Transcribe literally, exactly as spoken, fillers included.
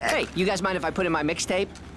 Hey, you guys mind if I put in my mixtape?